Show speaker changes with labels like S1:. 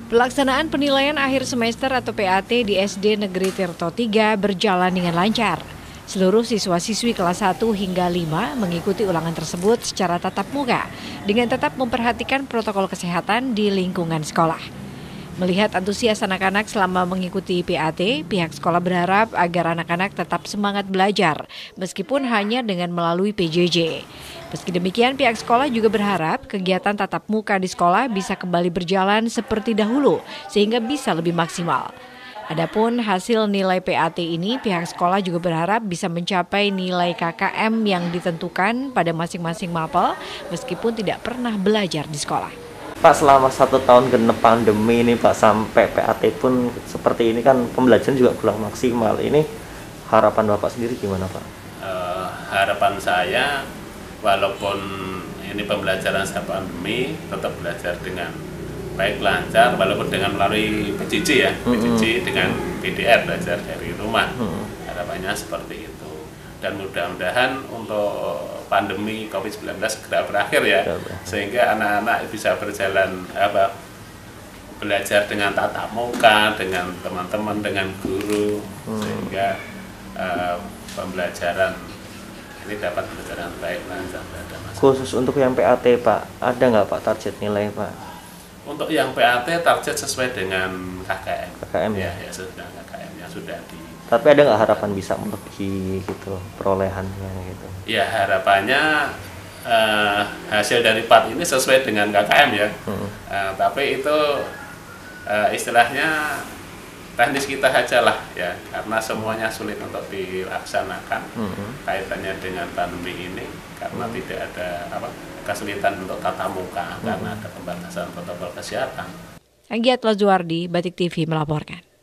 S1: Pelaksanaan penilaian akhir semester atau PAT di SD Negeri Tirto 3 berjalan dengan lancar. Seluruh siswa-siswi kelas 1 hingga 5 mengikuti ulangan tersebut secara tatap muka dengan tetap memperhatikan protokol kesehatan di lingkungan sekolah. Melihat antusias anak-anak selama mengikuti PAT, pihak sekolah berharap agar anak-anak tetap semangat belajar meskipun hanya dengan melalui PJJ. Meski demikian, pihak sekolah juga berharap kegiatan tatap muka di sekolah bisa kembali berjalan seperti dahulu sehingga bisa lebih maksimal. Adapun hasil nilai PAT ini, pihak sekolah juga berharap bisa mencapai nilai KKM yang ditentukan pada masing-masing mapel meskipun tidak pernah belajar di sekolah.
S2: Pak, selama 1 tahun genep pandemi ini Pak, sampai PAT pun seperti ini kan pembelajaran juga kurang maksimal. Ini harapan Bapak sendiri gimana Pak?
S3: Harapan saya, walaupun ini pembelajaran saat pandemi, tetap belajar dengan baik, lancar, walaupun dengan melalui PJJ ya, PJJ dengan PDR, belajar dari rumah. Harapannya seperti itu. Dan mudah-mudahan untuk pandemi COVID-19 segera berakhir ya, sehingga anak-anak bisa berjalan belajar dengan tatap muka, dengan teman-teman, dengan guru, sehingga pembelajaran ini dapat berjalan baik, lancar, tidak ada masalah.
S2: Khusus untuk yang PAT Pak, ada nggak Pak target nilai Pak?
S3: Untuk yang PAT target sesuai dengan KKM.
S2: KKM ya?
S3: Ya, sesuai dengan KKM yang sudah di.
S2: Tapi ada nggak harapan bisa melebihi gitu perolehannya gitu?
S3: Ya, harapannya hasil dari PAT ini sesuai dengan KKM ya. Tapi itu istilahnya teknis kita aja lah ya, karena semuanya sulit untuk dilaksanakan kaitannya dengan pandemi ini, karena tidak ada kesulitan untuk tatap muka karena ada pembatasan protokol kesehatan.
S1: Anggiat Lazuardi, Batik TV melaporkan.